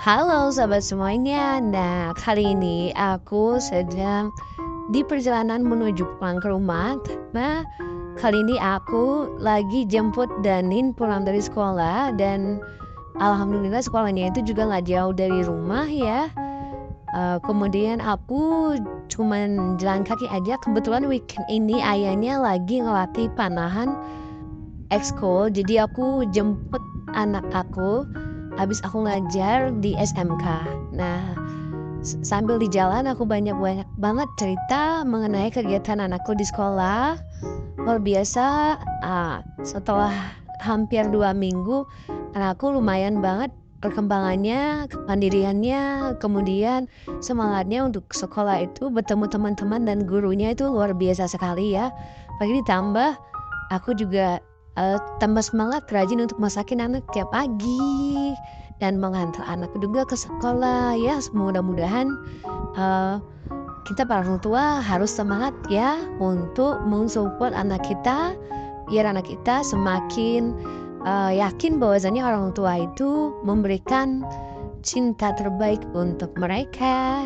Halo sahabat semuanya. Nah, kali ini aku sedang di perjalanan menuju pulang ke rumah. Nah, kali ini aku lagi jemput Danin pulang dari sekolah dan alhamdulillah sekolahnya itu juga nggak jauh dari rumah ya. Kemudian aku cuman jalan kaki aja. Kebetulan weekend ini ayahnya lagi ngelatih panahan ekskul, jadi aku jemput anak aku habis aku ngajar di SMK. Nah, sambil di jalan aku banyak-banyak banget cerita mengenai kegiatan anakku di sekolah. Luar biasa, setelah hampir 2 minggu, anakku lumayan banget perkembangannya, kemandiriannya, kemudian semangatnya untuk sekolah itu bertemu teman-teman dan gurunya itu luar biasa sekali ya. Apalagi ditambah aku juga, tambah semangat rajin untuk masakin anak tiap pagi dan mengantar anak juga ke sekolah ya. Mudah-mudahan, eee, kita para orang tua harus semangat ya untuk mensupport anak kita, biar anak kita semakin, yakin bahwasanya orang tua itu memberikan cinta terbaik untuk mereka.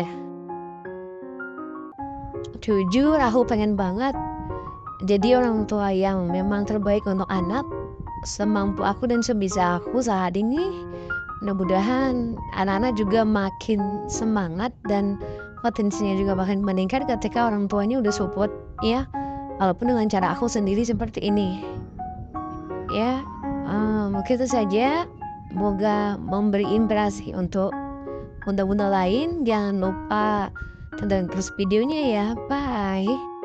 Jujur aku pengen banget jadi orang tua yang memang terbaik untuk anak, semampu aku dan sebisa aku saat ini. Mudah-mudahan anak-anak juga makin semangat dan potensinya juga makin meningkat ketika orang tuanya udah support ya, walaupun dengan cara aku sendiri seperti ini. Ya, mungkin itu saja, semoga memberi inspirasi untuk bunda-bunda lain. Jangan lupa tonton terus videonya ya, bye.